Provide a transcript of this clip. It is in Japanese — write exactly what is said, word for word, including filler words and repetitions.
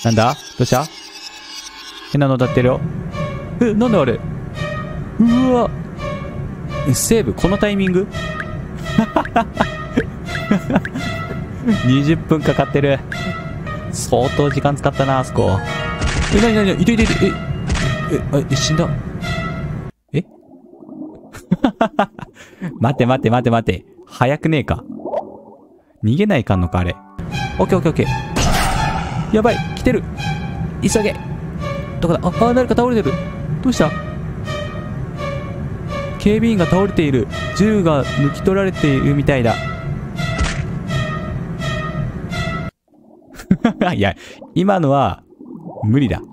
なんだどうした？変なの当たってるよ。え、なんだあれ。うわ。セーブこのタイミングにじゅっぷんかかってる。相当時間使ったな、あそこ。え、なになにいていていて、え、え、え、死んだ。え待って待って待って待って。早くねえか。逃げないかんのか、あれ。オッケーオッケーオッケー。やばい、来てる。急げ。どこだ？あ、あ、誰か倒れてる。どうした？警備員が倒れている。銃が抜き取られているみたいだ。いや、今のは、無理だ。